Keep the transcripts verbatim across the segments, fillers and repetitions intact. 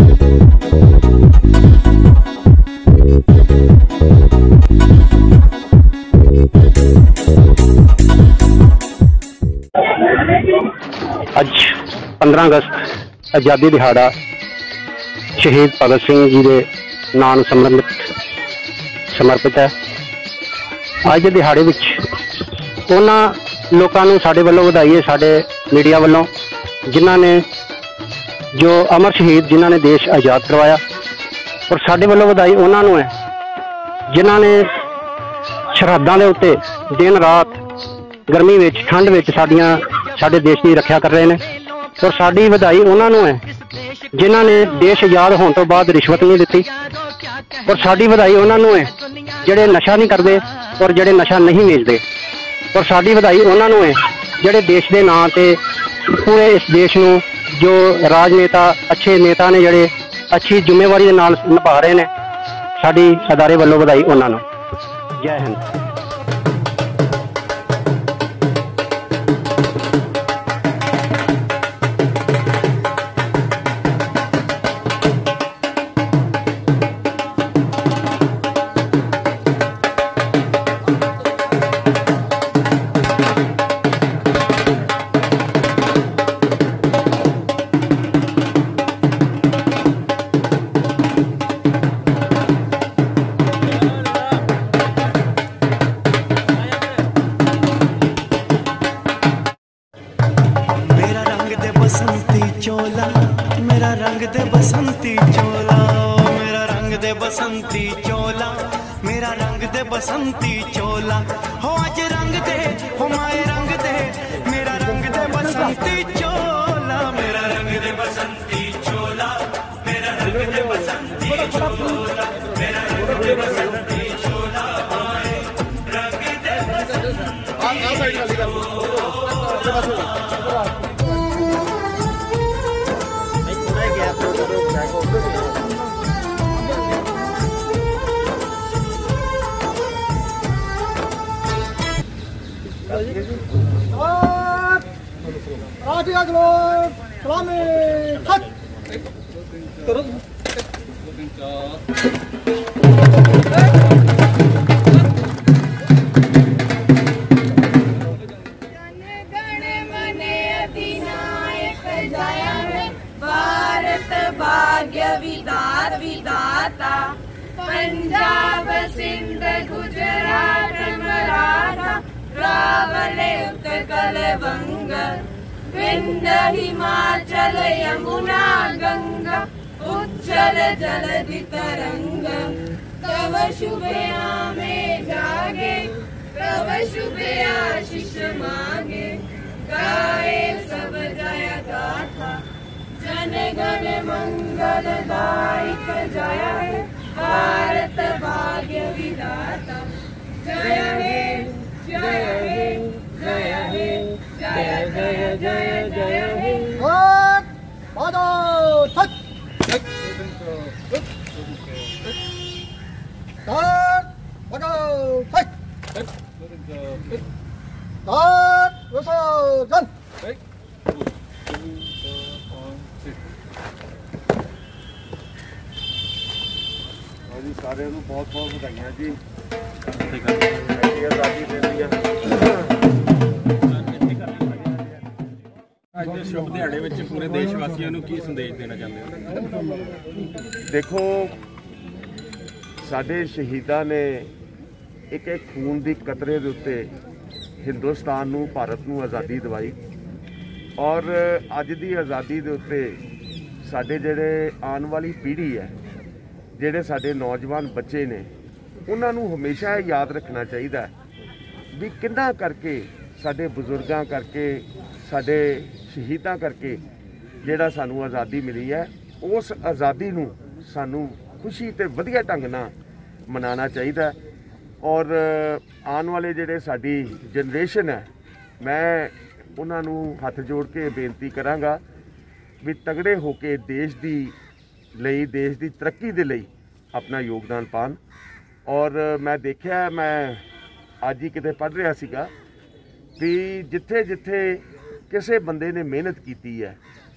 अज पंद्रह अगस्त आज़ादी दिहाड़ा शहीद भगत सिंह जी के नाम समर्पित समर्पित है। अज के दिहाड़े उन्होंने लोगों को साडे वालों बधाई है, साडे मीडिया वालों, जिन्हों ने जो अमर शहीद जिन्होंने देश आज़ाद करवाया, और साडे वालों बधाई उन्होंने है जिन्होंने सरहदां दे उत्ते दिन रात गर्मी में ठंड में साडियां साडे देश की रक्षा कर रहे हैं। और साडी बधाई उन्होंने है जिन्होंने देश आज़ाद होने तो बाद रिश्वत नहीं दी। और साडी बधाई उन्होंने है जिहड़े नशा नहीं करते और जिहड़े नशा नहीं बेचते। और साडी बधाई उन्होंने है जिहड़े देश के नां ते पूरे इस देश नूं जो राजनेता अच्छे नेता ने जिहड़े अच्छी जिम्मेवारी दे नाल निभा रहे हैं। साडी अदारे वालों बधाई उन्होंने। जय हिंद। चोला मेरा रंग दे बसंती चोला, मेरा रंग दे बसंती चोला, मेरा रंग दे बसंती चोला। हो आज रंग दे हो माए रंग दे, मेरा रंग दे बसंती चोला, मेरा रंग दे बसंती चोला, मेरा रंग दे बसंती चोला, मेरा रंग दे बसंती चोला, रंग दे बसंती चोला। भारत भाग्य विधात विधाता, पंजाब सिंध गुजरात मराठा, रावले उत्कल बंग, विंध्य हिमाचल यमुना गंगा, उज्जल जलधि तरंग। तव शुभ में जागे, तव शुभ आशीष मांगे, गाए सब जय गाथा, जन गण मंगल दायक जय हे, भारत भाग्य विधाता। जय हे जय हे जय हे जय जय जय जय हे। जी सारे बहुत बहुत बधाइयां जी, आज़ादी दे दी है। ਅੱਜ ਸ਼ੁਭ ਦਿਹਾੜੇ ਵਿੱਚ पूरे देशवासियों ਨੂੰ ਕੀ ਸੰਦੇਸ਼ ਦੇਣਾ ਚਾਹੁੰਦੇ ਹੋ? देखो साडे शहीदां ने एक एक खून की कतरे के उत्ते हिंदुस्तान नूं भारत नूं आज़ादी दिवाई। और अज की आज़ादी के उत्ते साडे जिहड़े आने वाली पीढ़ी है, जिहड़े साडे नौजवान बच्चे ने, उन्हां नूं हमेशा याद रखना चाहिए भी किन्ना करके साडे बुजुर्गां करके साडे शहीदां करके जिहड़ा सानू आज़ादी मिली है, उस आज़ादी नूं सानू खुशी ते वधिया ढंग नाल मनाना चाहिए। और आने वाले जिहड़े साडी जनरेशन है, मैं उन्हां नूं हथ जोड़ के बेनती करांगा भी तगड़े होके देश दी लई देश की तरक्की दे लई अपना योगदान पान। और मैं देखिया, मैं अज ही किते पढ़ रहा सीगा भी जिथे जिथे किसी बंदे ने मेहनत की है,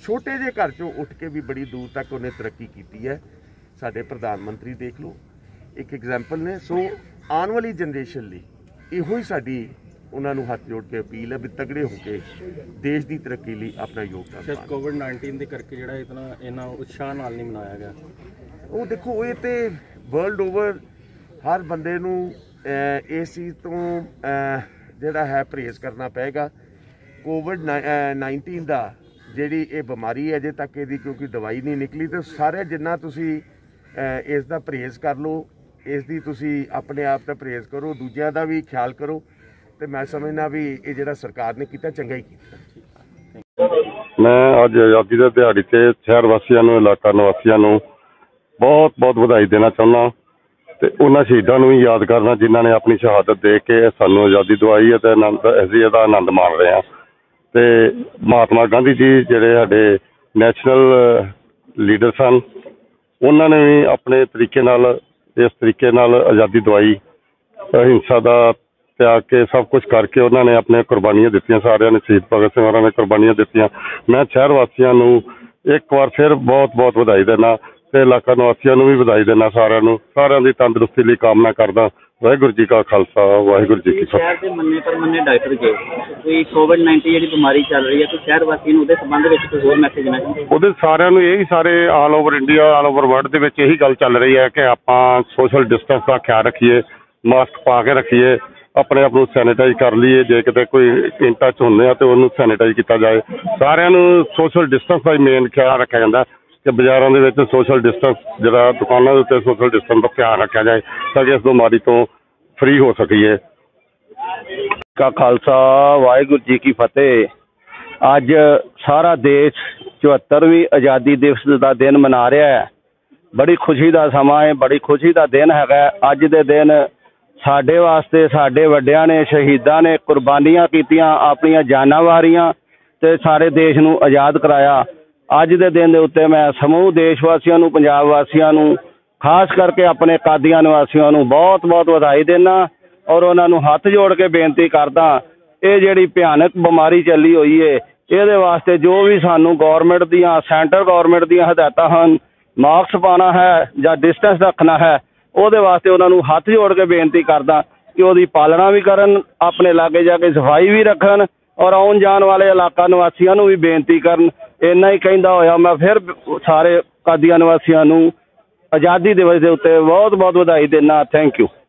ਛੋਟੇ ਜਿਹੇ ਘਰ ਚੋਂ ਉੱਠ ਕੇ ਵੀ ਬੜੀ ਦੂਰ ਤੱਕ ਉਹਨੇ ਤਰੱਕੀ ਕੀਤੀ ਹੈ। ਸਾਡੇ ਪ੍ਰਧਾਨ ਮੰਤਰੀ ਦੇਖ ਲਓ, ਇੱਕ ਐਗਜ਼ਾਮਪਲ ਨੇ। ਸੋ ਆਉਣ ਵਾਲੀ ਜਨਰੇਸ਼ਨ ਲਈ ਇਹੋ ਹੀ ਸਾਡੀ ਉਹਨਾਂ ਨੂੰ ਹੱਥ ਜੋੜ ਕੇ ਅਪੀਲ ਹੈ ਵੀ ਤਗੜੇ ਹੋ ਕੇ ਦੇਸ਼ ਦੀ ਤਰੱਕੀ ਲਈ ਆਪਣਾ ਯੋਗਦਾਨ ਪਾਉਣ। ਕੋਵਿਡ ਨਾਈਨਟੀਨ ਦੇ ਕਰਕੇ ਜਿਹੜਾ ਇਤਨਾ ਇੰਨਾ ਉਤਸ਼ਾਹ ਨਾਲ ਨਹੀਂ ਮਨਾਇਆ ਗਿਆ, ਉਹ ਦੇਖੋ ਇਹ ਤੇ ਵਰਲਡ ਓਵਰ ਹਰ ਬੰਦੇ ਨੂੰ ਇਸ ਚੀਜ਼ ਤੋਂ ਜਿਹੜਾ ਹੈ ਪਰਹੇਜ਼ ਕਰਨਾ ਪਏਗਾ। ਕੋਵਿਡ ਨਾਈਨਟੀਨ ਦਾ ਜਿਹੜੀ ਇਹ ਬਿਮਾਰੀ ਹੈ ਅਜੇ ਤੱਕ ਇਹਦੀ ਕਿਉਂਕਿ ਦਵਾਈ ਨਹੀਂ ਨਿਕਲੀ, ਤੇ ਸਾਰੇ ਜਿੰਨਾ ਤੁਸੀਂ ਇਸ ਦਾ ਪਰਹੇਜ਼ ਕਰ ਲਓ, ਇਸ ਦੀ ਤੁਸੀਂ ਆਪਣੇ ਆਪ ਦਾ ਪਰਹੇਜ਼ ਕਰੋ, ਦੂਜਿਆਂ ਦਾ ਵੀ ਖਿਆਲ ਕਰੋ, ਤੇ ਮੈਂ ਸਮਝਦਾ ਵੀ ਇਹ ਜਿਹੜਾ ਸਰਕਾਰ ਨੇ ਕੀਤਾ ਚੰਗਾ ਹੀ ਕੀਤਾ। ਮੈਂ ਅੱਜ ਆਜ਼ਾਦੀ ਦੇ ਦਿਹਾੜੇ ਤੇ ਸ਼ਹਿਰ ਵਾਸੀਆਂ ਨੂੰ, ਇਲਾਕਾ ਨਿਵਾਸੀਆਂ ਨੂੰ ਬਹੁਤ ਬਹੁਤ ਵਧਾਈ ਦੇਣਾ ਚਾਹੁੰਦਾ, ਤੇ ਉਹਨਾਂ ਸ਼ਹੀਦਾਂ ਨੂੰ ਵੀ ਯਾਦ ਕਰਨਾ ਜਿਨ੍ਹਾਂ ਨੇ ਆਪਣੀ ਸ਼ਹਾਦਤ ਦੇ ਕੇ ਸਾਨੂੰ ਆਜ਼ਾਦੀ ਦਵਾਈ ਹੈ, ਤੇ ਆਨੰਦ ਅਸੀਂ ਇਹਦਾ ਆਨੰਦ ਮਾਣ ਰਹੇ ਹਾਂ। ਤੇ ਮਹਾਤਮਾ ਗਾਂਧੀ ਜੀ ਜਿਹੜੇ ਸਾਡੇ ਨੈਸ਼ਨਲ ਲੀਡਰ ਸਨ, ਉਹਨਾਂ ਨੇ ਵੀ ਆਪਣੇ ਤਰੀਕੇ ਨਾਲ ਇਸ ਤਰੀਕੇ ਨਾਲ ਆਜ਼ਾਦੀ ਦਵਾਈ, ਅਹਿੰਸਾ ਦਾ ਤਿਆਗ ਕੇ ਸਭ ਕੁਛ ਕਰਕੇ ਉਹਨਾਂ ਨੇ ਆਪਣੇ ਕੁਰਬਾਨੀਆਂ ਦਿੱਤੀਆਂ। ਸਾਰਿਆਂ ਨੇ, ਸ਼ਹੀਦ ਭਗਤ ਸਿੰਘ ਹੋਰਾਂ ਨੇ ਕੁਰਬਾਨੀਆਂ ਦਿੱਤੀਆਂ। ਮੈਂ ਸ਼ਹਿਰ ਵਾਸੀਆਂ ਨੂੰ ਇੱਕ ਵਾਰ ਫਿਰ ਬਹੁਤ ਬਹੁਤ ਵਧਾਈ ਦਿੰਦਾ, ਤੇ ਇਲਾਕਾ ਨਿਵਾਸੀਆਂ ਨੂੰ ਵੀ ਵਧਾਈ ਦਿੰਦਾ। ਸਾਰਿਆਂ ਨੂੰ, ਸਾਰਿਆਂ ਦੀ ਤੰਦਰੁਸਤੀ ਲਈ ਕਾਮਨਾ ਕਰਦਾ। ਵਾਹਿਗੁਰੂ ਜੀ ਕਾ ਖਾਲਸਾ, ਵਾਹਿਗੁਰੂ ਜੀ ਕੀ ਫਤਿਹ। ਸ਼ਹਿਰ ਦੇ ਮੰਨੇ ਪਰ ਮੰਨੇ ਡਾਕਟਰ ਜੀ ਕੋਈ ਕੋਵਿਡ ਨਾਈਨਟੀਨ ਜਿਹੜੀ ਬਿਮਾਰੀ ਚੱਲ ਰਹੀ ਹੈ, ਕੋਈ ਸ਼ਹਿਰ ਵਾਸੀ ਨੂੰ ਉਹਦੇ ਸੰਬੰਧ ਵਿੱਚ ਕੋਈ ਹੋਰ ਮੈਸੇਜ ਦੇਣਾ ਚਾਹੁੰਦੇ? ਉਹਦੇ ਸਾਰਿਆਂ ਨੂੰ ਇਹੀ, ਸਾਰੇ all over India, all over world ਦੇ ਵਿੱਚ ਇਹੀ ਗੱਲ ਚੱਲ ਰਹੀ ਹੈ ਕਿ ਆਪਾਂ ਸੋਸ਼ਲ ਡਿਸਟੈਂਸ ਦਾ ਖਿਆਲ ਰੱਖੀਏ, ਮਾਸਕ ਪਾ ਕੇ ਰੱਖੀਏ, ਆਪਣੇ ਆਪ ਨੂੰ ਸੈਨੀਟਾਈਜ਼ ਕਰ ਲਈਏ। ਜੇ ਕਿਤੇ ਕੋਈ ਇਨ ਟੱਚ ਹੁੰਦੇ ਆ ਤੇ ਉਹਨੂੰ ਸੈਨੀਟਾਈਜ਼ ਕੀਤਾ ਜਾਏ। ਸਾਰਿਆਂ ਨੂੰ ਸੋਸ਼ਲ ਡਿਸਟੈਂਸ ਦਾ ਹੀ ਮੇਨ ਖਿਆਲ ਰੱਖਿਆ ਜਾਂਦਾ ਕਿ ਬਾਜ਼ਾਰਾਂ ਦੇ ਵਿੱਚ ਸੋਸ਼ਲ ਡਿਸਟੈਂਸ, ਜਿਹੜਾ ਦੁਕਾਨਾਂ ਦੇ ਉੱਤੇ ਸੋਸ਼ਲ ਡਿਸਟੈਂਸ ਦਾ ਧਿਆਨ ਰੱਖਿਆ ਜਾਏ ਤਾਂ ਕਿ ਇਸ ਬਿਮਾਰੀ ਤੋਂ ਫ੍ਰੀ ਹੋ ਸਕੀਏ। ਕਾ ਖਾਲਸਾ, ਵਾਹਿਗੁਰੂ ਜੀ ਕੀ ਫਤਿਹ। ਅੱਜ ਸਾਰਾ ਦੇਸ਼ ਚੁਹੱਤਰਵੀਂ ਆਜ਼ਾਦੀ ਦਿਵਸ ਦਾ ਦਿਨ ਮਨਾ ਰਿਹਾ ਹੈ। ਬੜੀ ਖੁਸ਼ੀ ਦਾ ਸਮਾਂ ਹੈ, ਬੜੀ ਖੁਸ਼ੀ ਦਾ ਦਿਨ ਹੈਗਾ। ਅੱਜ ਦੇ ਦਿਨ ਸਾਡੇ ਵਾਸਤੇ ਸਾਡੇ ਵੱਡਿਆਂ ਨੇ, ਸ਼ਹੀਦਾਂ ਨੇ ਕੁਰਬਾਨੀਆਂ ਕੀਤੀਆਂ, ਆਪਣੀਆਂ ਜਾਨਾਂ ਵਾਰੀਆਂ ਤੇ ਸਾਰੇ ਦੇਸ਼ ਨੂੰ ਆਜ਼ਾਦ ਕਰਾਇਆ। ਅੱਜ ਦੇ ਦਿਨ ਦੇ ਉੱਤੇ ਮੈਂ ਸਮੂਹ ਦੇਸ਼ ਵਾਸੀਆਂ ਨੂੰ, ਪੰਜਾਬ ਵਾਸੀਆਂ ਨੂੰ, ਖਾਸ ਕਰਕੇ ਆਪਣੇ ਕਾਦੀਆਂ ਨਿਵਾਸੀਆਂ ਨੂੰ ਬਹੁਤ ਬਹੁਤ ਵਧਾਈ ਦਿੰਦਾ, ਔਰ ਉਹਨਾਂ ਨੂੰ ਹੱਥ ਜੋੜ ਕੇ ਬੇਨਤੀ ਕਰਦਾ, ਇਹ ਜਿਹੜੀ ਭਿਆਨਕ ਬਿਮਾਰੀ ਚੱਲੀ ਹੋਈ ਹੈ, ਇਹਦੇ ਵਾਸਤੇ ਜੋ ਵੀ ਸਾਨੂੰ ਗੌਰਮੈਂਟ ਦੀਆਂ, ਸੈਂਟਰ ਗੌਰਮੈਂਟ ਦੀਆਂ ਹਦਾਇਤਾਂ ਹਨ, ਮਾਸਕ ਪਾਉਣਾ ਹੈ ਜਾਂ ਡਿਸਟੈਂਸ ਰੱਖਣਾ ਹੈ, ਉਹਦੇ ਵਾਸਤੇ ਉਹਨਾਂ ਨੂੰ ਹੱਥ ਜੋੜ ਕੇ ਬੇਨਤੀ ਕਰਦਾ ਕਿ ਉਹਦੀ ਪਾਲਣਾ ਵੀ ਕਰਨ, ਆਪਣੇ ਲਾਗੇ ਜਾ ਕੇ ਸਫਾਈ ਵੀ ਰੱਖਣ, ਔਰ ਆਉਣ ਜਾਣ ਵਾਲੇ ਇਲਾਕਾ ਨਿਵਾਸੀਆਂ ਨੂੰ ਵੀ ਬੇਨਤੀ ਕਰਨ। ਇੰਨਾ ਹੀ ਕਹਿੰਦਾ ਹੋਇਆ ਮੈਂ ਫਿਰ ਸਾਰੇ ਕਾਦੀਆਂ ਨਿਵਾਸੀਆਂ ਨੂੰ ਆਜ਼ਾਦੀ ਦਿਵਸ ਦੇ ਉੱਤੇ ਬਹੁਤ ਬਹੁਤ ਵਧਾਈ ਦਿੰਦਾ। Thank you.